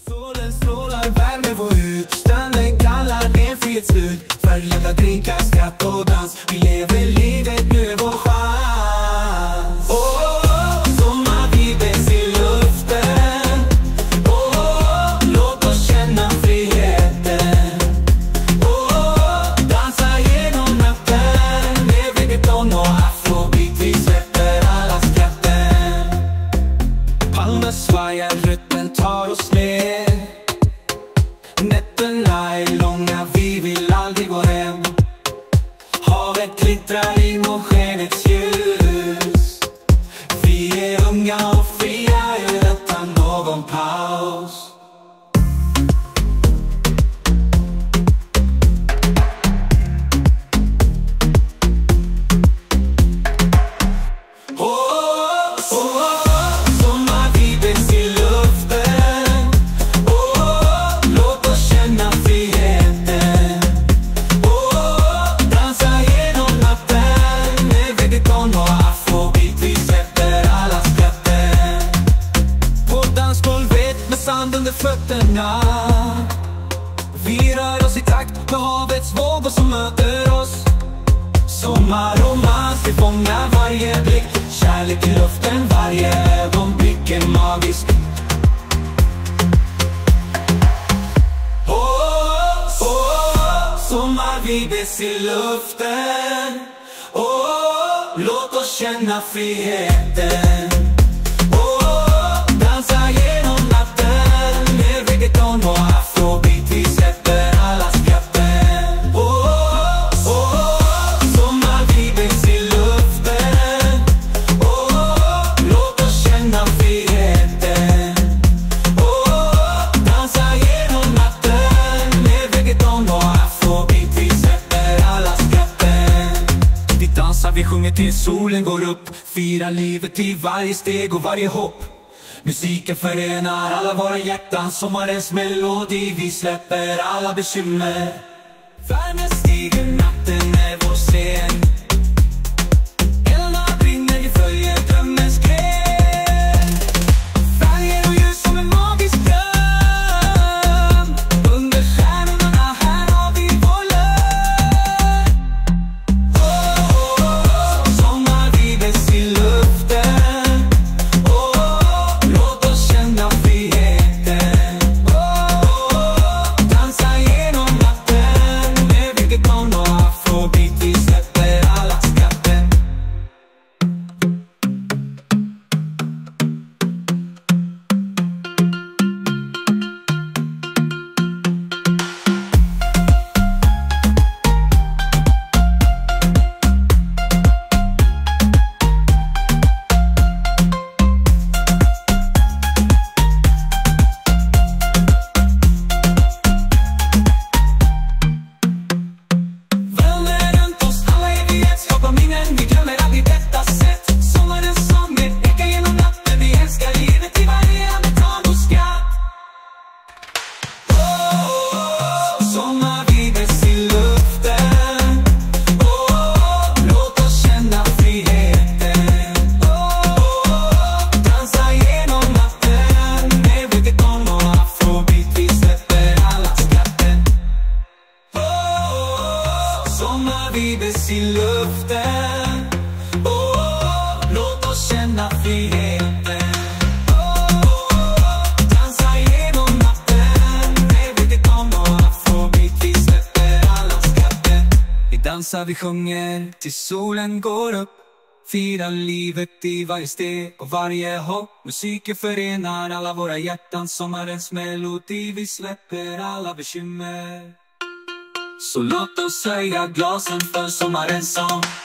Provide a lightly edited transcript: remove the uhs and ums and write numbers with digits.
Solen strålar, värme vår hud. Stranden kallar, en frihetsslut. Färglada drinkar, skratt och dans. Vi lever livet, nu är vår chans. Sommarvibes i luften. Låt oss känna friheten. Dansa genom natten. Med reggaeton och afrobeat. Vi släpper alla skatten. Palmer svajar, rytmen tar oss ner. Nätterna är långa, vi vill aldrig gå hem. Havet glittrar i månskenets ljus. Vi är unga och fria utan någon paus. Sommarvibes i luften. Låt oss känna friheten. Dansa genom natten. Med reggaeton och afrobeat. Vi släpper alla skatten. På dansgolvet med sand under fötterna. Vi rör oss i takt med havets vågor som möter oss. Sommarromans, vi fångar varje blick. Kärlek i luften, varje ögonblick är magisk. Sommarvibes i luften. Låt oss känna friheten. Dansa genom natten. Med reggaeton och afrobeat. Vi släpper alla skatten. Sommarvibes i luften. Låt oss känna friheten. Dansa genom natten. Med reggaeton och afrobeat. Vi släpper alla skatten. Vi dansar, vi sjunger till solen går upp. Firar livet i varje steg och varje hopp. Musiken förenar alla våra hjärtan. Sommarens melodi, vi släpper alla bekymmer. Värmen stiger, natten är vår scen. Eldarna brinner, vi följer drömmens gren. Färger och ljus som en magisk dröm. Under stjärnorna, här har vi vår lön. Sommarvibes i luften. Låt oss känna friheten. Dansa genom natten. Med reggaeton och afrobeat. Vi släpper alla skatten. Vänner runt oss, alla evighet skapar minnen. Vi glömmer aldrig detta sätt. Sommarens sånger ekar genom natten. Vi älskar livet i varje andetag och skratt. Sommarvibes i luften. Låt oss känna friheten. Dansa genom natten. Med reggaeton och afrobeat. Vi släpper alla skatten. Sommarvibes i luften. Låt oss känna friheten. Dansa genom natten. Med reggaeton och afrobeat. Vi släpper alla skatten. Vi dansar, vi sjunger till solen går upp. Firar livet i varje steg och varje hopp. Musiken förenar alla våra hjärtan. Sommarens melodi, vi släpper alla bekymmer. Så låt oss höja glasen för sommarens sång.